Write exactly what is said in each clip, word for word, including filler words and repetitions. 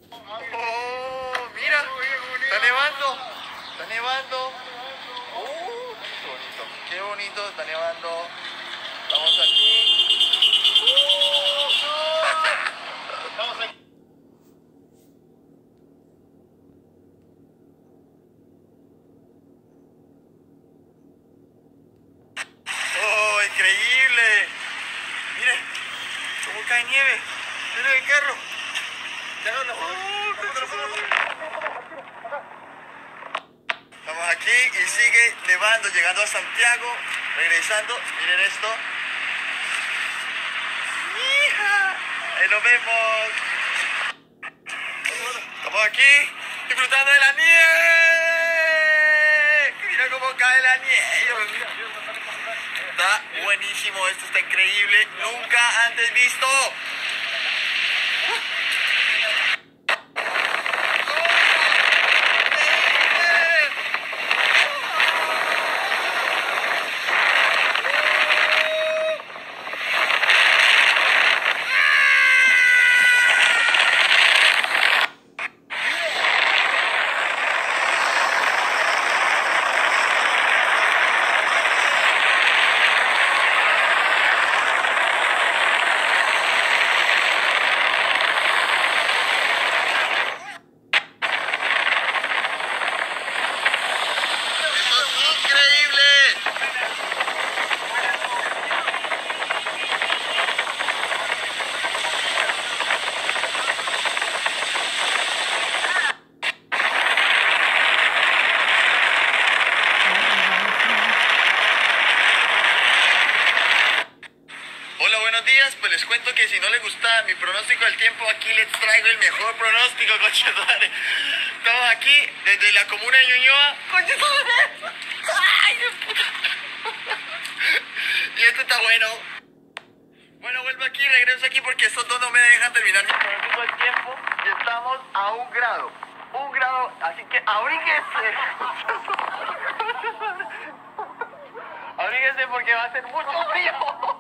Oh, mira, está nevando, está nevando. Uh, qué bonito, qué bonito, está nevando. Estamos aquí. Estamos aquí. Oh, increíble. Mire, cómo cae nieve. Mire el carro. Estamos aquí y sigue nevando, llegando a Santiago, regresando. Miren esto. ¡Hija! Ahí nos vemos. Estamos aquí disfrutando de la nieve. Mira cómo cae la nieve. Está buenísimo, esto está increíble. Nunca antes visto. Hola, buenos días. Pues les cuento que si no les gusta mi pronóstico del tiempo, aquí les traigo el mejor pronóstico, conchetumare. Estamos aquí desde la comuna de Ñuñoa. Conchetumare. ¡Ay, de puta! Y esto está bueno. Bueno, vuelvo aquí, regreso aquí porque estos dos no me dejan terminar mi pronóstico del tiempo. Y estamos a un grado. Un grado, así que abríguese. Abríguese porque va a ser mucho frío.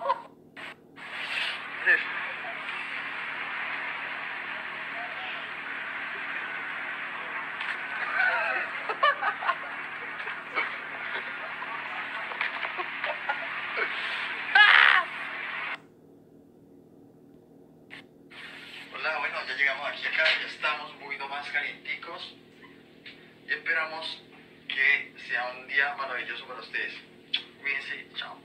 Hola, bueno, ya llegamos aquí acá, ya estamos un poquito más calienticos y esperamos que sea un día maravilloso para ustedes. Cuídense, chao.